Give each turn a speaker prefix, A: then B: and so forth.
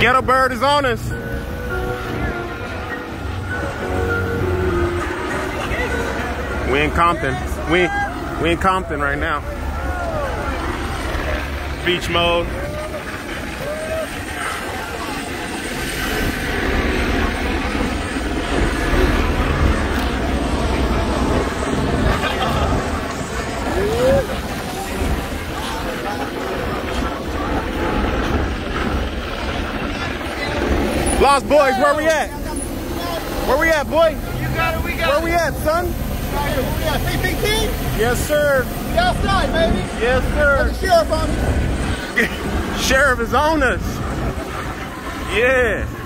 A: Ghetto Bird is on us. We in Compton. We in Compton right now. Beach mode. Lost Boys, where we at? Where we at, boy?
B: You got it, we got it.
A: Where we at, son?
B: We got CPT?
A: Yes, sir.
B: We outside, baby.
A: Yes, sir.
B: Got the sheriff on me.
A: Sheriff is on us. Yeah.